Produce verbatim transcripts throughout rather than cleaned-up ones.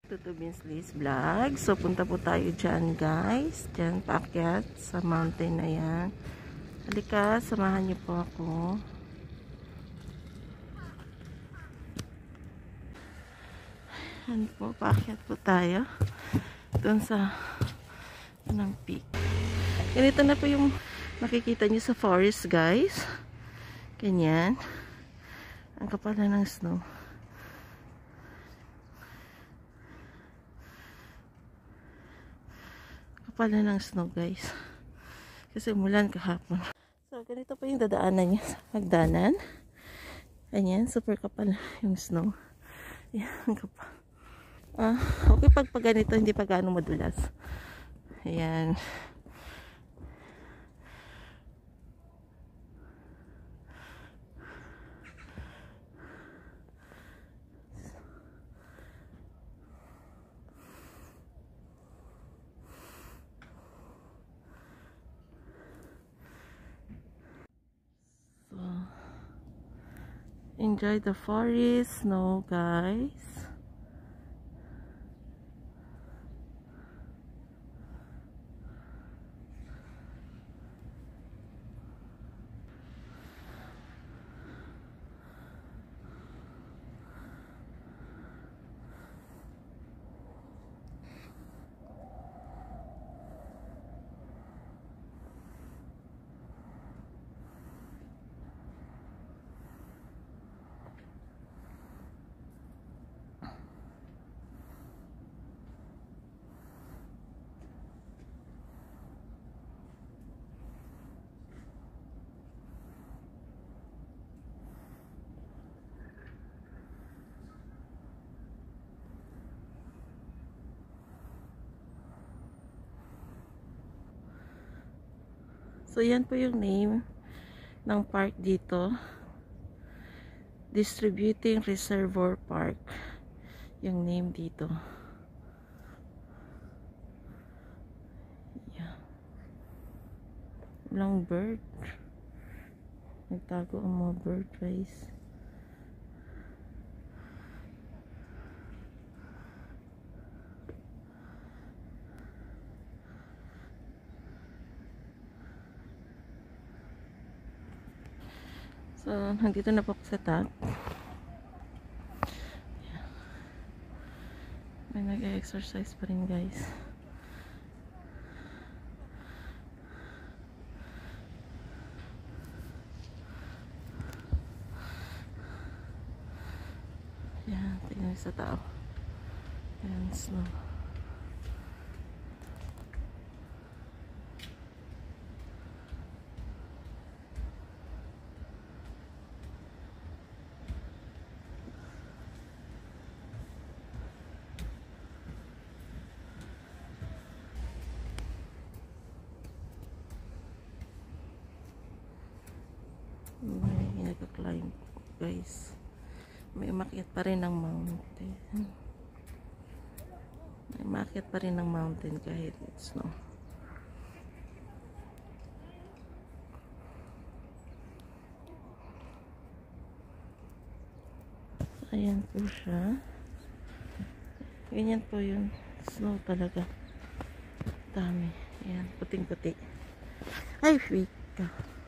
To Binsley's Vlog. So, punta po tayo dyan, guys. Dyan, paakyat sa mountain na yan. Halika, samahan niyo po ako. Yan po, paakyat po tayo. Doon sa ng peak. Ganito na po yung makikita niyo sa forest, guys. Ganyan. Ang kapal na ng snow. Pala ng snow, guys, kasi umulan kahapon. So ganito po yung dadaanan niya sa hagdanan. Ayan, super kapal yung snow. Ayan, kapal. Ah, okay pag pag ganito hindi pa gaano madulas. Ayan. Enjoy the forest snow, guys. So, yan po yung name ng park dito. Distributing Reservoir Park. Yung name dito. Yeah. Walang bird. Nagtago ang mga bird, guys. So, nandito na po ako sa top. Yeah. May nag-exercise pa rin, guys. Yan, tingnan sa tao. Yan, snow. May nagka-climb, guys. May umakyat pa rin ng mountain. May umakyat pa rin ng mountain kahit it's snow. Ayan po siya. Ganyan po yung snow talaga. Dami. Ayan, puting-puti. Ay, wait ka.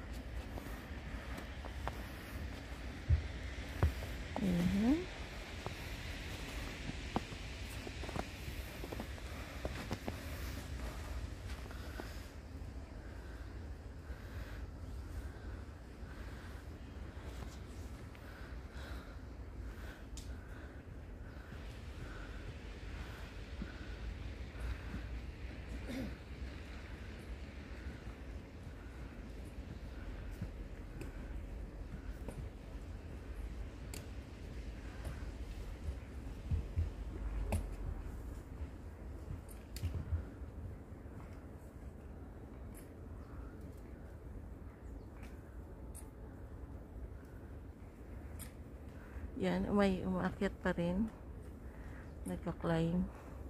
Ayan. Yan, may umaakyat pa rin. Nagka-climb.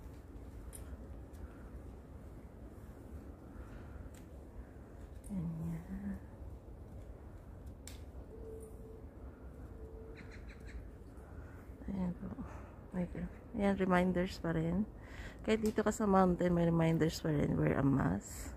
Ganyan. Ayan po. Okay. Ayan, reminders pa rin. Kahit dito ka sa mountain, may reminders pa rin. Wear a mask.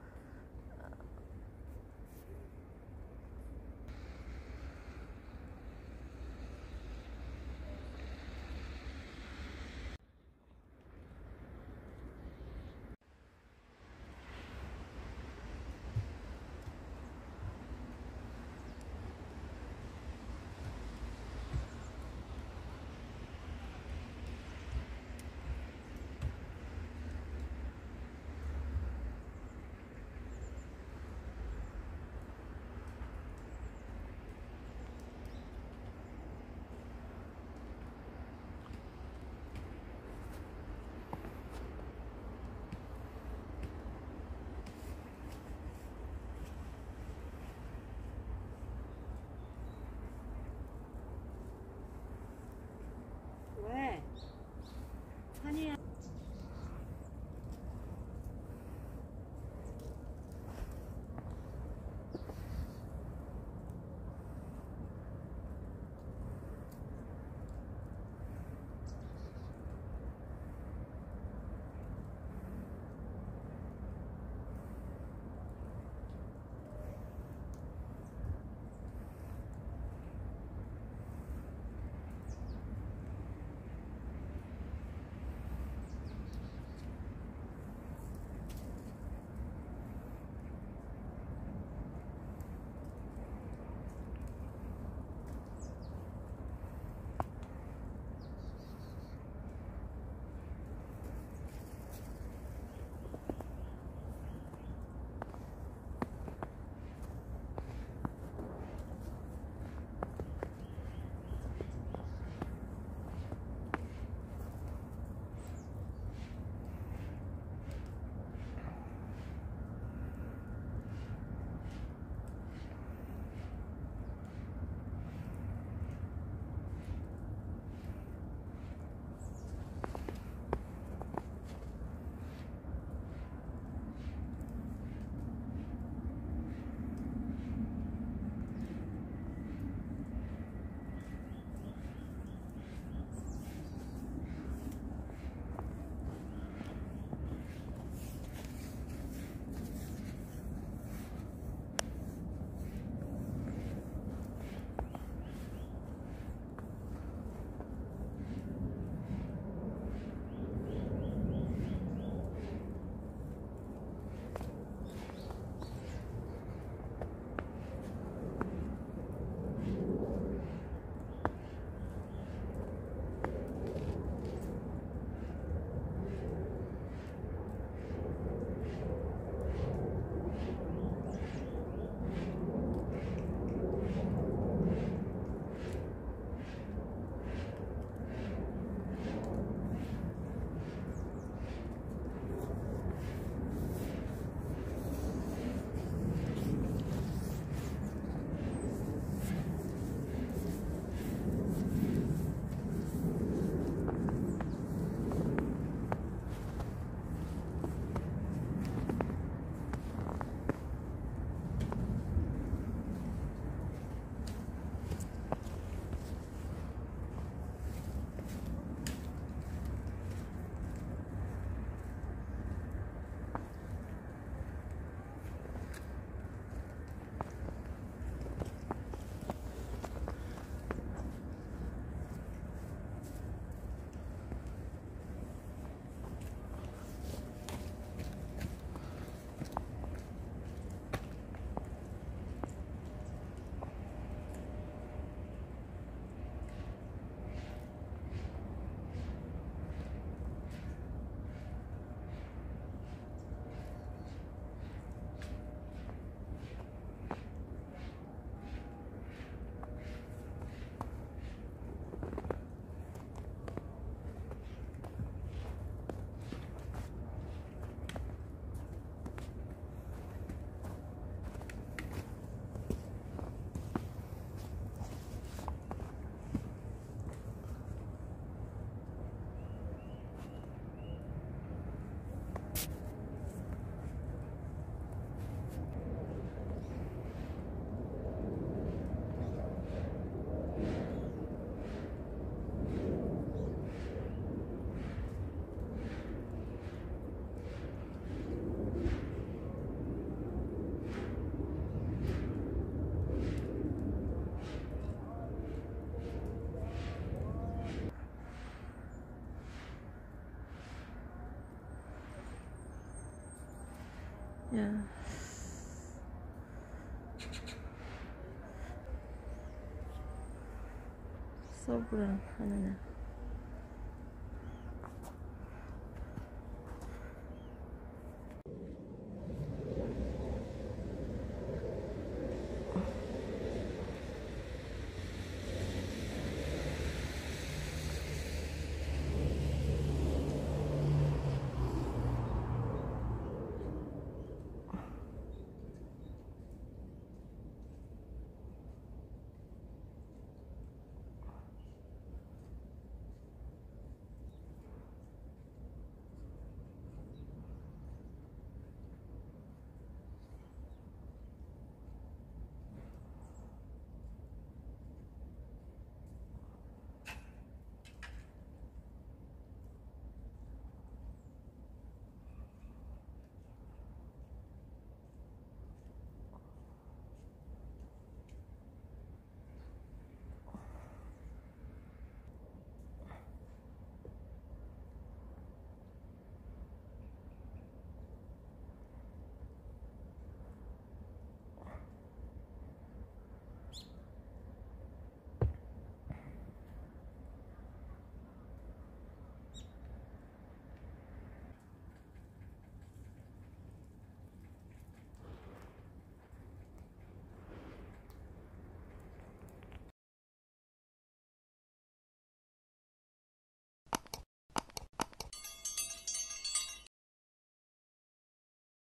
왜? 한이야. Yeah. Sobrang, ano na.